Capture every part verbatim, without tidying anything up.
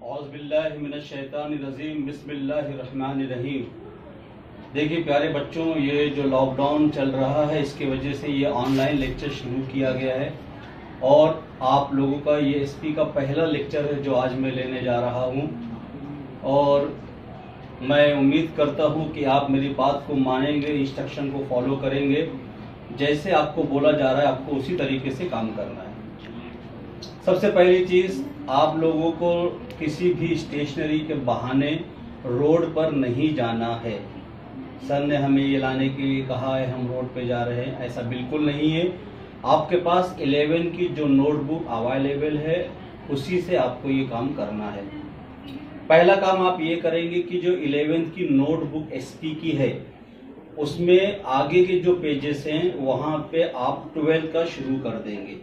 औज़ुबिल्लाहिमिनश्शैतानिर्रजीम बिस्मिल्लाहिर्रहमानिर्रहीम। देखिए प्यारे बच्चों, ये जो लॉकडाउन चल रहा है इसके वजह से ये ऑनलाइन लेक्चर शुरू किया गया है और आप लोगों का ये एसपी का पहला लेक्चर है जो आज मैं लेने जा रहा हूँ। और मैं उम्मीद करता हूँ कि आप मेरी बात को मानेंगे, इंस्ट्रक्शन को फॉलो करेंगे। जैसे आपको बोला जा रहा है आपको उसी तरीके से काम करना है। सबसे पहली चीज़, आप लोगों को किसी भी स्टेशनरी के बहाने रोड पर नहीं जाना है। सर ने हमें ये लाने के लिए कहा है, हम रोड पे जा रहे हैं, ऐसा बिल्कुल नहीं है। आपके पास इलेवन की जो नोटबुक अवेलेबल है उसी से आपको ये काम करना है। पहला काम आप ये करेंगे कि जो इलेवेंथ की नोटबुक एसपी की है उसमें आगे के जो पेजेस हैं वहां पे आप ट्वेल्थ का शुरू कर देंगे।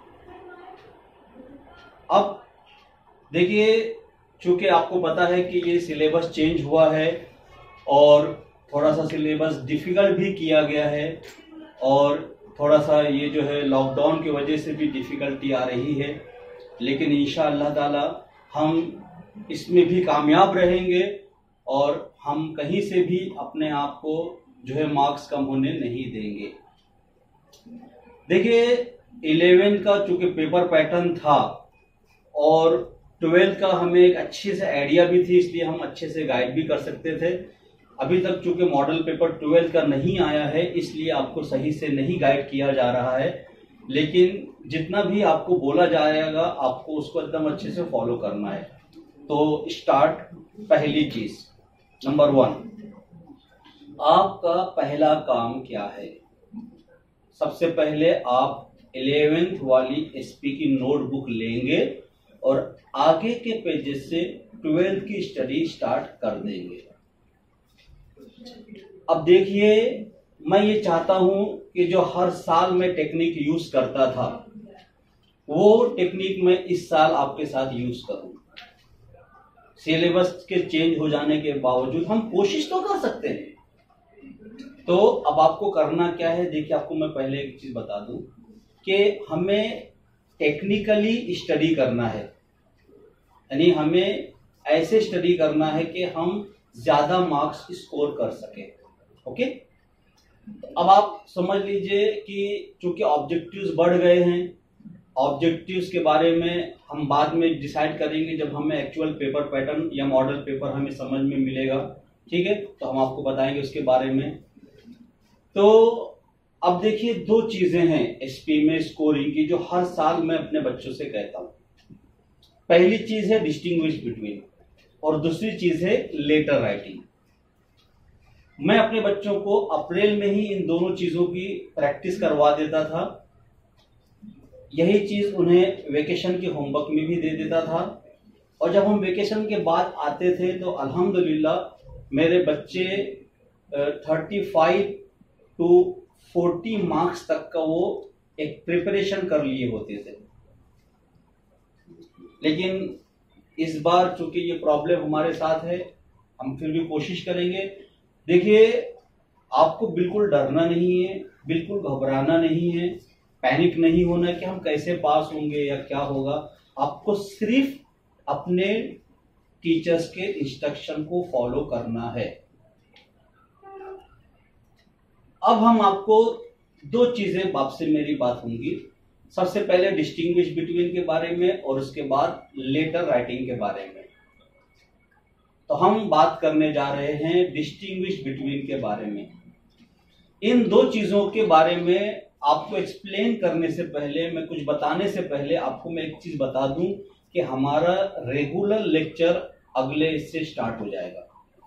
अब देखिए, चूंकि आपको पता है कि ये सिलेबस चेंज हुआ है और थोड़ा सा सिलेबस डिफिकल्ट भी किया गया है और थोड़ा सा ये जो है लॉकडाउन की वजह से भी डिफिकल्टी आ रही है, लेकिन इंशाअल्लाह ताला हम इसमें भी कामयाब रहेंगे और हम कहीं से भी अपने आप को जो है मार्क्स कम होने नहीं देंगे। देखिए, इलेवन का चूंकि पेपर पैटर्न था और ट्वेल्थ का हमें एक अच्छे से आइडिया भी थी, इसलिए हम अच्छे से गाइड भी कर सकते थे। अभी तक चूंकि मॉडल पेपर ट्वेल्थ का नहीं आया है इसलिए आपको सही से नहीं गाइड किया जा रहा है, लेकिन जितना भी आपको बोला जाएगा आपको उसको एकदम अच्छे से फॉलो करना है। तो स्टार्ट। पहली चीज नंबर वन, आपका पहला काम क्या है? सबसे पहले आप इलेवेंथ वाली एसपी की नोटबुक लेंगे और आगे के पेजेस से ट्वेल्थ की स्टडी स्टार्ट कर देंगे। अब देखिए, मैं ये चाहता हूं कि जो हर साल मैं टेक्निक यूज करता था वो टेक्निक मैं इस साल आपके साथ यूज करूं। सिलेबस के चेंज हो जाने के बावजूद हम कोशिश तो कर सकते हैं। तो अब आपको करना क्या है, देखिए आपको मैं पहले एक चीज बता दूं कि हमें टेक्निकली स्टडी करना है, यानी हमें ऐसे स्टडी करना है कि हम ज्यादा मार्क्स स्कोर कर सके। ओके, अब आप समझ लीजिए कि चूंकि ऑब्जेक्टिव्स बढ़ गए हैं, ऑब्जेक्टिव्स के बारे में हम बाद में डिसाइड करेंगे जब हमें एक्चुअल पेपर पैटर्न या मॉडल पेपर हमें समझ में मिलेगा। ठीक है, तो हम आपको बताएंगे उसके बारे में। तो अब देखिए, दो चीजें हैं एसपी में स्कोरिंग की जो हर साल मैं अपने बच्चों से कहता हूं। पहली चीज है डिस्टिंग्विश बिटवीन और दूसरी चीज है लेटर राइटिंग। मैं अपने बच्चों को अप्रैल में ही इन दोनों चीजों की प्रैक्टिस करवा देता था। यही चीज उन्हें वेकेशन के होमवर्क में भी दे देता था और जब हम वेकेशन के बाद आते थे तो अल्हम्दुलिल्लाह मेरे बच्चे thirty five to forty marks तक का वो एक प्रिपरेशन कर लिए होते थे। लेकिन इस बार चूंकि ये प्रॉब्लम हमारे साथ है, हम फिर भी कोशिश करेंगे। देखिए, आपको बिल्कुल डरना नहीं है, बिल्कुल घबराना नहीं है, पैनिक नहीं होना कि हम कैसे पास होंगे या क्या होगा। आपको सिर्फ अपने टीचर्स के इंस्ट्रक्शन को फॉलो करना है। अब हम आपको दो चीजें आपसे मेरी बात होंगी। सबसे पहले डिस्टिंग्विश बिटवीन के बारे में और उसके बाद लेटर राइटिंग के बारे में। तो हम बात करने जा रहे हैं डिस्टिंग्विश बिटवीन के बारे में। इन दो चीजों के बारे में आपको एक्सप्लेन करने से पहले, मैं कुछ बताने से पहले आपको मैं एक चीज बता दूं कि हमारा रेगुलर लेक्चर अगले इससे स्टार्ट हो जाएगा।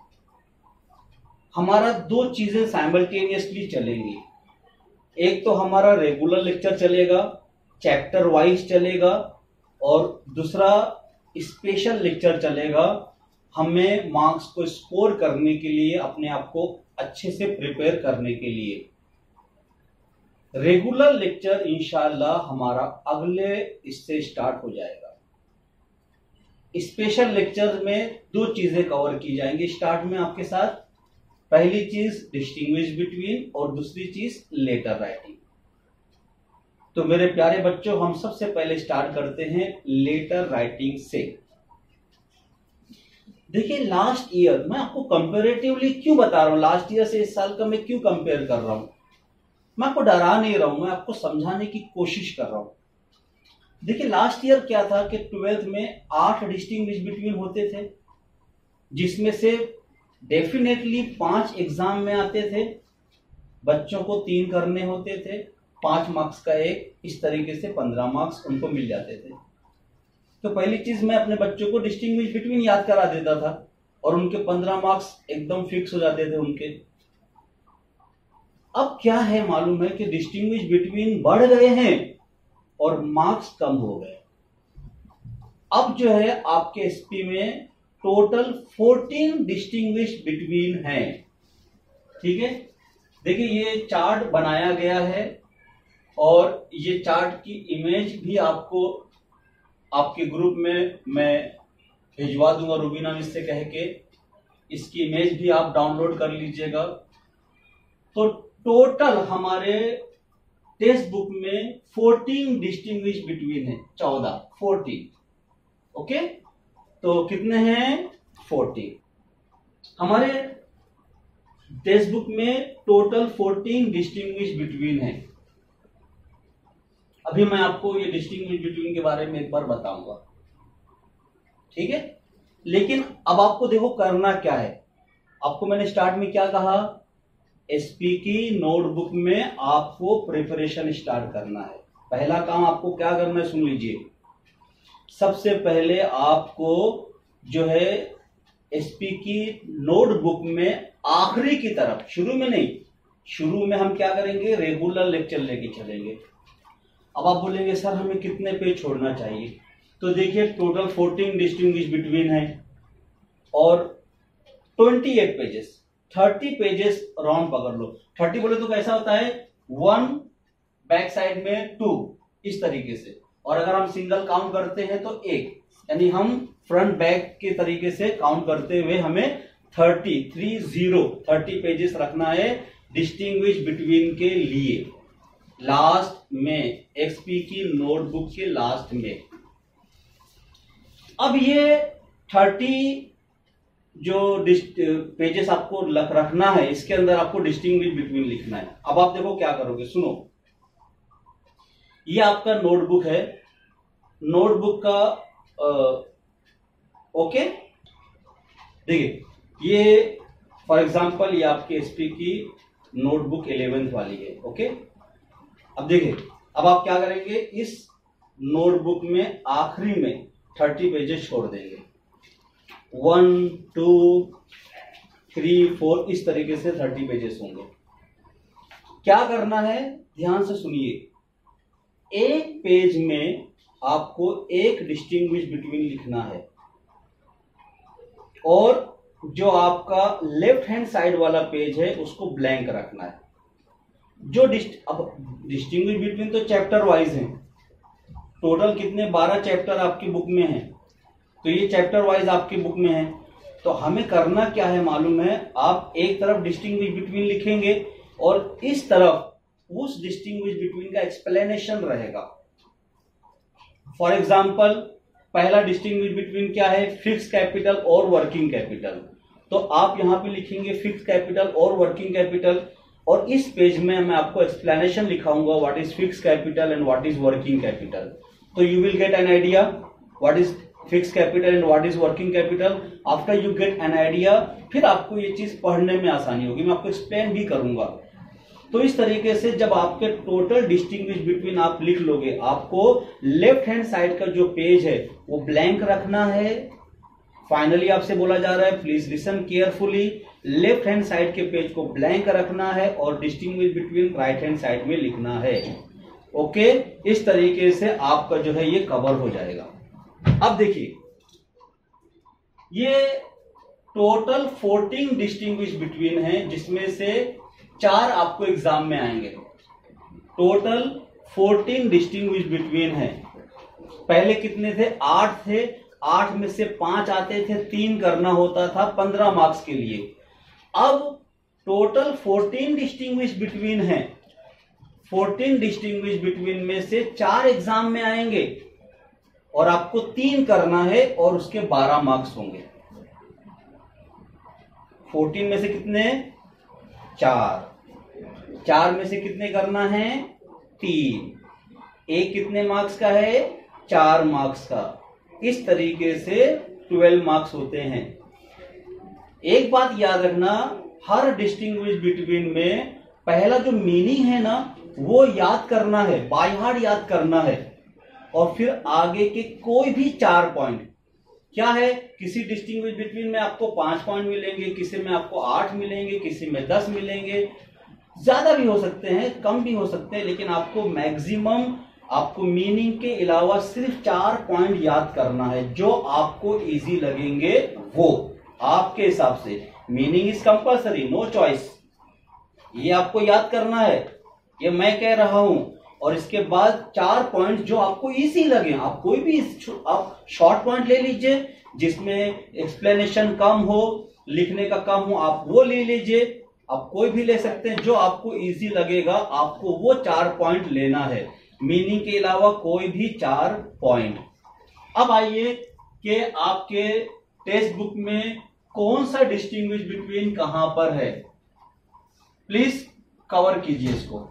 हमारा दो चीजें साइमल्टेनियसली चलेंगी। एक तो हमारा रेगुलर लेक्चर चलेगा, चैप्टर वाइज चलेगा, और दूसरा स्पेशल लेक्चर चलेगा। हमें मार्क्स को स्कोर करने के लिए, अपने आप को अच्छे से प्रिपेयर करने के लिए। रेगुलर लेक्चर इंशाअल्लाह हमारा अगले इससे स्टार्ट हो जाएगा। स्पेशल लेक्चर में दो चीजें कवर की जाएंगी स्टार्ट में आपके साथ। पहली चीज डिस्टिंग्विश बिटवीन और दूसरी चीज लेटर राइटिंग। तो मेरे प्यारे बच्चों, हम सबसे पहले स्टार्ट करते हैं लेटर राइटिंग से। देखिए लास्ट ईयर, मैं आपको कंपेरेटिवली क्यों बता रहा हूं, लास्ट ईयर से इस साल का मैं क्यों कंपेयर कर रहा हूं, मैं आपको डरा नहीं रहा हूं, मैं आपको समझाने की कोशिश कर रहा हूं। देखिए लास्ट ईयर क्या था कि ट्वेल्थ में आठ डिस्टिंग्विश बिटवीन होते थे, जिसमें से डेफिनेटली पांच एग्जाम में आते थे, बच्चों को तीन करने होते थे, पांच मार्क्स का एक, इस तरीके से पंद्रह मार्क्स उनको मिल जाते थे। तो पहली चीज मैं अपने बच्चों को डिस्टिंग्विश बिटवीन याद करा देता था और उनके पंद्रह मार्क्स एकदम फिक्स हो जाते थे उनके। अब क्या है मालूम है कि डिस्टिंग्विश बिटवीन बढ़ गए हैं और मार्क्स कम हो गए। अब जो है आपके एसपी में टोटल फोर्टीन डिस्टिंग्विश बिटवीन हैं। ठीक है, देखिए ये चार्ट बनाया गया है और ये चार्ट की इमेज भी आपको आपके ग्रुप में मैं भिजवा दूंगा रूबीना मिस से कह के, इसकी इमेज भी आप डाउनलोड कर लीजिएगा। तो टोटल हमारे टेक्स्ट बुक में फोर्टीन डिस्टिंग्विश बिटवीन है, चौदह, फोर्टीन। ओके, तो कितने हैं, फोर्टीन। हमारे टेक्स्ट बुक में टोटल फोर्टीन डिस्टिंग्विश बिटवीन है। अभी मैं आपको ये डिस्टिंग्विश बिटवीन के बारे में एक बार बताऊंगा, ठीक है। लेकिन अब आपको देखो करना क्या है, आपको मैंने स्टार्ट में क्या कहा, एसपी की नोटबुक में आपको प्रिपरेशन स्टार्ट करना है। पहला काम आपको क्या करना है, सुन लीजिए। सबसे पहले आपको जो है एसपी की नोटबुक में आखिरी की तरफ, शुरू में नहीं, शुरू में हम क्या करेंगे, रेगुलर लेक्चर लेके चलेंगे। अब आप बोलेंगे सर हमें कितने पेज छोड़ना चाहिए, तो देखिए टोटल फोर्टीन डिस्टिंग्विश बिटवीन है और अट्ठाईस पेजेस, तीस पेजेस राउंड पकड़ लो। तीस बोले तो कैसा होता है, वन बैक साइड में टू, इस तरीके से, और अगर हम सिंगल काउंट करते हैं तो एक, यानी हम फ्रंट बैक के तरीके से काउंट करते हुए हमें thirty three zero thirty pages रखना है डिस्टिंग्विश बिटवीन के लिए, लास्ट में, एक्सपी की नोटबुक के लास्ट में। अब ये थर्टी जो पेजेस आपको रखना है, इसके अंदर आपको डिस्टिंग्विश बिटवीन लिखना है। अब आप देखो क्या करोगे, सुनो, ये आपका नोटबुक है, नोटबुक का आ, ओके, देखिए ये फॉर एग्जांपल ये आपके एसपी की नोटबुक इलेवेंथ वाली है। ओके, अब देखिए, अब आप क्या करेंगे, इस नोटबुक में आखिरी में थर्टी पेजेस छोड़ देंगे, वन टू थ्री फोर, इस तरीके से थर्टी पेजेस होंगे। क्या करना है, ध्यान से सुनिए, एक पेज में आपको एक डिस्टिंग्विश बिटवीन लिखना है और जो आपका लेफ्ट हैंड साइड वाला पेज है उसको ब्लैंक रखना है। जो डिस्ट अब डिस्टिंग्विश बिटवीन तो चैप्टर वाइज है, टोटल कितने, बारह चैप्टर आपकी बुक में है, तो ये चैप्टर वाइज आपकी बुक में है। तो हमें करना क्या है मालूम है, आप एक तरफ डिस्टिंग्विश बिटवीन लिखेंगे और इस तरफ उस डिस्टिंग्विश बिटवीन का एक्सप्लेनेशन रहेगा। फॉर एग्जाम्पल पहला डिस्टिंग्विश बिटवीन क्या है, फिक्स कैपिटल और वर्किंग कैपिटल, तो आप यहां पे लिखेंगे फिक्स कैपिटल और वर्किंग कैपिटल, और इस पेज में मैं आपको एक्सप्लेनेशन लिखाऊंगा what is fix capital and what is working capital. तो you will get an idea what is fix capital and what is working capital. After you get an idea, फिर आपको ये चीज पढ़ने में आसानी होगी, मैं आपको एक्सप्लेन भी करूंगा। तो इस तरीके से जब आपके टोटल डिस्टिंग्विश बिटवीन आप लिख लोगे, आपको लेफ्ट हैंड साइड का जो पेज है वो ब्लैंक रखना है। फाइनली आपसे बोला जा रहा है, please listen carefully, left hand side के पेज को ब्लैंक रखना है और distinguish between right hand side में लिखना है। ओके, इस तरीके से आपका जो है ये कवर हो जाएगा। अब देखिए, ये टोटल फोर्टीन डिस्टिंग्विश बिटवीन है, जिसमें से चार आपको एग्जाम में आएंगे। टोटल फोर्टीन डिस्टिंग्विश बिटवीन है। पहले कितने थे, आठ थे, आठ में से पांच आते थे, तीन करना होता था पंद्रह मार्क्स के लिए। अब टोटल फोर्टीन डिस्टिंग्विश बिटवीन है, फोर्टीन डिस्टिंग्विश बिटवीन में से चार एग्जाम में आएंगे और आपको तीन करना है और उसके बारह मार्क्स होंगे। फोर्टीन में से कितने? चार। चार में से कितने करना है? तीन। एक कितने मार्क्स का है? चार मार्क्स का। इस तरीके से ट्वेल्व मार्क्स होते हैं। एक बात याद रखना, हर डिस्टिंग्विश बिटवीन में पहला जो मीनिंग है ना वो याद करना है, बाय हार्ट याद करना है, और फिर आगे के कोई भी चार पॉइंट क्या है, किसी डिस्टिंग्विश बिटवीन में आपको पांच पॉइंट मिलेंगे, किसी में आपको आठ मिलेंगे, किसी में दस मिलेंगे, ज्यादा भी हो सकते हैं, कम भी हो सकते हैं, लेकिन आपको मैक्सिमम आपको मीनिंग के अलावा सिर्फ चार पॉइंट याद करना है जो आपको इजी लगेंगे, वो आपके हिसाब से। Meaning is compulsory, no choice, ये आपको याद करना है, ये मैं कह रहा हूं। और इसके बाद चार पॉइंट जो आपको इजी लगे, आप कोई भी आप शॉर्ट पॉइंट ले लीजिए जिसमें एक्सप्लेनेशन कम हो, लिखने का कम हो, आप वो ले लीजिए, आप कोई भी ले सकते हैं, जो आपको इजी लगेगा आपको वो चार पॉइंट लेना है, मीनिंग के अलावा कोई भी चार पॉइंट। अब आइए कि आपके टेक्स्ट बुक में कौन सा डिस्टिंग्विश बिटवीन कहां पर है, प्लीज कवर कीजिए इसको।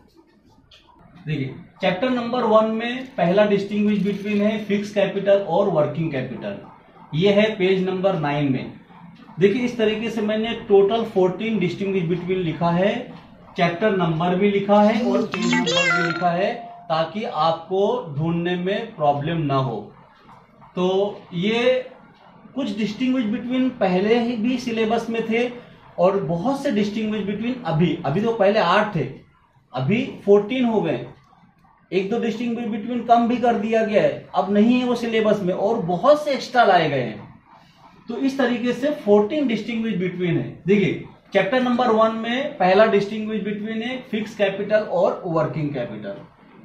देखिए चैप्टर नंबर वन में पहला डिस्टिंग्विश बिटवीन है फिक्स कैपिटल और वर्किंग कैपिटल, ये है पेज नंबर नाइन में। देखिए इस तरीके से मैंने टोटल फोर्टीन डिस्टिंग्विश बिटवीन लिखा है, चैप्टर नंबर भी लिखा है और पेज नंबर भी लिखा है, ताकि आपको ढूंढने में प्रॉब्लम ना हो। तो ये कुछ डिस्टिंग्विश बिटवीन पहले ही भी सिलेबस में थे और बहुत से डिस्टिंग्विश बिटवीन अभी अभी तो पहले आठ थे, अभी फोर्टीन हो गए। एक दो डिस्टिंग्विश बिटवीन कम भी कर दिया गया है, अब नहीं है वो सिलेबस में, और बहुत से एक्स्ट्रा लाए गए हैं। तो इस तरीके से फोर्टीन डिस्टिंग्विश बिटवीन है। देखिए चैप्टर नंबर वन में पहला डिस्टिंग्विश बिटवीन है फिक्स कैपिटल और वर्किंग कैपिटल,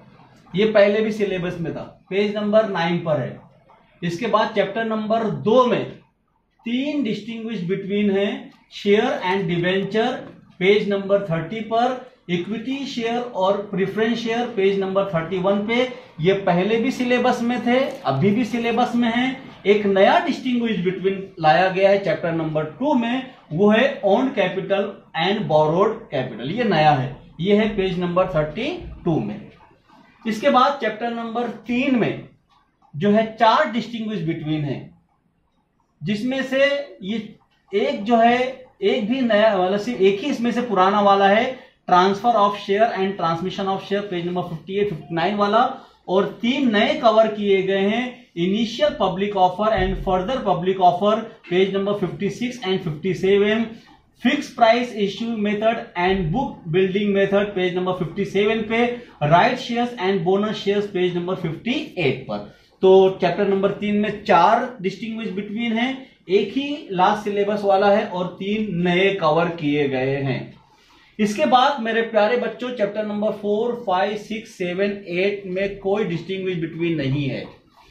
ये पहले भी सिलेबस में था, पेज नंबर नाइन पर है। इसके बाद चैप्टर नंबर दो में तीन डिस्टिंग्विश बिटवीन है share and debenture, page number thirty पर, इक्विटी शेयर और preference share, page number thirty one पे। ये पहले भी सिलेबस में थे, अभी भी सिलेबस में है। एक नया डिस्टिंग्विश बिटवीन लाया गया है चैप्टर नंबर टू में, वो है owned capital and borrowed capital, ये नया है, ये है पेज नंबर थर्टी टू में। इसके बाद चैप्टर नंबर तीन में जो है चार डिस्टिंग्विश बिटवीन है, जिसमें से ये एक जो है एक भी नया वाला, सिर्फ एक ही इसमें से पुराना वाला है, transfer of share and transmission of share, page number fifty eight fifty nine वाला, और तीन नए कवर किए गए हैं, initial public offer and further public offer, page number fifty six and fifty seven, fix price issue method and book building method, page number fifty seven पे, right shares and bonus shares, page number fifty eight पर। तो chapter number तीन में चार distinguish between है, एक ही last syllabus वाला है और तीन नए कवर किए गए हैं। इसके बाद मेरे प्यारे बच्चों chapter number four five six seven eight में कोई डिस्टिंग्विश बिटवीन नहीं है।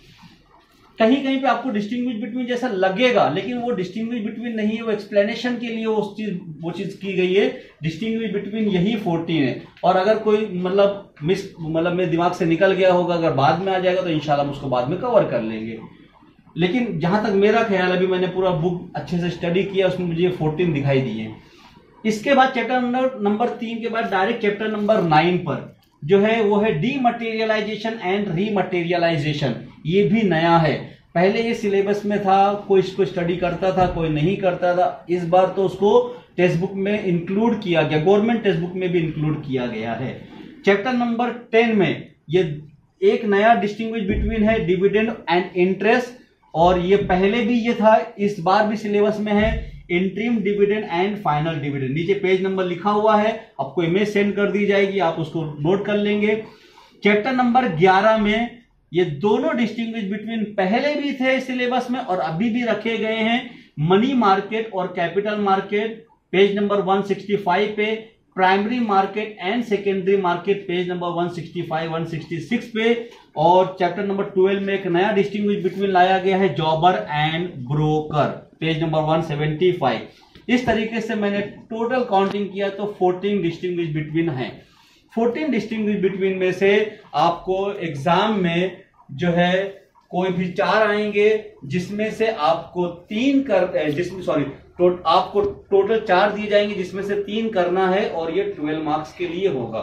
कहीं कहीं पे आपको डिस्टिंग्विश बिटवीन जैसा लगेगा, लेकिन वो डिस्टिंग्विश बिटवीन नहीं है, वो एक्सप्लेनेशन के लिए उस चीज वो चीज की गई है। डिस्टिंग्विश बिटवीन यही फोर्टीन है, और अगर कोई मतलब मिस मतलब मेरे दिमाग से निकल गया होगा, अगर बाद में आ जाएगा तो इंशाल्लाह हम उसको बाद में कवर कर लेंगे। लेकिन जहां तक मेरा ख्याल, अभी मैंने पूरा बुक अच्छे से स्टडी किया, उसमें मुझे फोर्टीन दिखाई दिए। इसके बाद चैप्टर नंबर नंबर तीन के बाद डायरेक्ट चैप्टर नंबर नाइन पर जो है वो है डीमटेरियलाइजेशन एंड रीमटेरियलाइजेशन, ये भी नया है। पहले ये सिलेबस में था, कोई इसको स्टडी करता था, कोई नहीं करता था, इस बार तो उसको टेक्स्ट बुक में इंक्लूड किया गया, गवर्नमेंट टेक्स्ट बुक में भी इंक्लूड किया गया है। चैप्टर नंबर टेन में ये एक नया डिस्टिंग्विश बिटवीन है डिविडेंड एंड इंटरेस्ट, और ये पहले भी ये था, इस बार भी सिलेबस में है, interim dividend and final dividend. नीचे पेज नंबर लिखा हुआ है, आपको इमेज सेंड कर दी जाएगी, आप उसको नोट कर लेंगे। चैप्टर नंबर ग्यारह में ये दोनों डिस्टिंग्विश बिटवीन पहले भी थे सिलेबस में और अभी भी रखे गए हैं, मनी मार्केट और capital market, page number one sixty five पे, primary market and secondary market, page number one sixty five one sixty six पे, और चैप्टर नंबर ट्वेल्व में एक नया डिस्टिंग्विश बिटवीन लाया गया है, jobber and broker, page number one seventy five. इस तरीके से मैंने टोटल काउंटिंग किया तो फोर्टीन डिस्टिंग्विश बिटवीन है। फोर्टीन डिस्टिंग्विश बिटवीन में से आपको एग्जाम में जो है कोई भी चार आएंगे जिसमें से आपको तीन कर जिसमें सॉरी तो आपको टोटल चार दिए जाएंगे जिसमें से तीन करना है और ये ट्वेल्व मार्क्स के लिए होगा।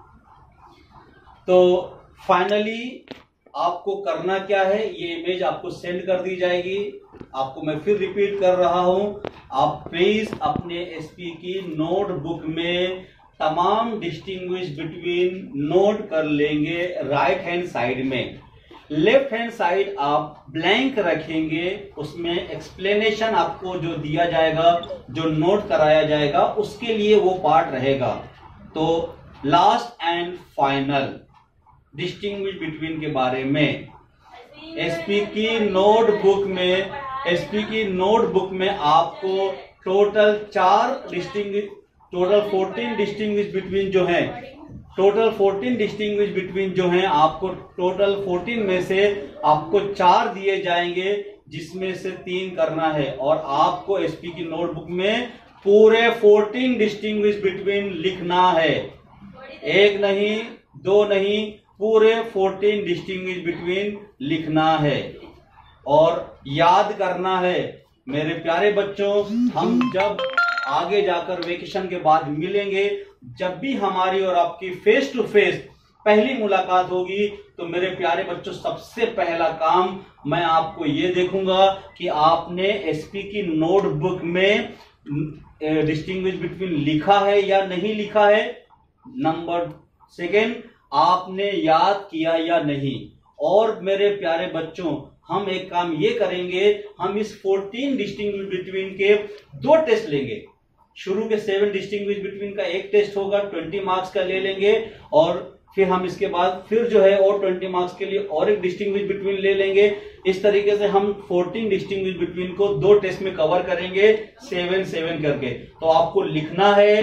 तो फाइनली आपको करना क्या है, ये इमेज आपको सेंड कर दी जाएगी। आपको मैं फिर रिपीट कर रहा हूं, आप प्लीज अपने एसपी की नोटबुक में तमाम डिस्टिंग्विश बिटवीन नोट कर लेंगे राइट हैंड साइड में। लेफ्ट हैंड साइड आप ब्लैंक रखेंगे, उसमें एक्सप्लेनेशन आपको जो दिया जाएगा, जो नोट कराया जाएगा, उसके लिए वो पार्ट रहेगा। तो last and final distinguish between के बारे में एसपी की नोटबुक में एसपी की नोटबुक में आपको टोटल चार distinguish total fourteen distinguish between जो है टोटल फोर्टीन डिस्टिंग्विश बिटवीन जो हैं आपको टोटल फोर्टीन में से आपको चार दिए जाएंगे जिसमें से तीन करना है और आपको एसपी की नोटबुक में पूरे फोर्टीन डिस्टिंग्विश बिटवीन लिखना है। एक नहीं, दो नहीं, पूरे फोर्टीन डिस्टिंग्विश बिटवीन लिखना है और याद करना है। मेरे प्यारे बच्चों, हम जब आगे जाकर वेकेशन के बाद मिलेंगे, जब भी हमारी और आपकी फेस टू फेस पहली मुलाकात होगी, तो मेरे प्यारे बच्चों सबसे पहला काम मैं आपको ये देखूंगा कि आपने एसपी की नोटबुक में डिस्टिंग्विश बिटवीन लिखा है या नहीं लिखा है। नंबर सेकेंड, आपने याद किया या नहीं। और मेरे प्यारे बच्चों, हम एक काम ये करेंगे, हम इस फोर्टीन डिस्टिंग्विश बिटवीन के दो टेस्ट लेंगे। शुरू के सेवन डिस्टिंग्विश बिटवीन का एक टेस्ट होगा, ट्वेंटी मार्क्स का ले लेंगे और फिर हम इसके बाद फिर जो है और ट्वेंटी मार्क्स के लिए और एक डिस्टिंग्विश बिटवीन ले लेंगे। इस तरीके से हम फोर्टीन डिस्टिंग्विश बिटवीन को दो टेस्ट में कवर करेंगे, सेवन सेवन करके। तो आपको लिखना है,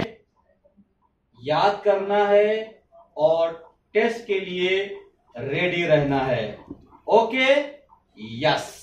याद करना है और टेस्ट के लिए रेडी रहना है। Okay, yes.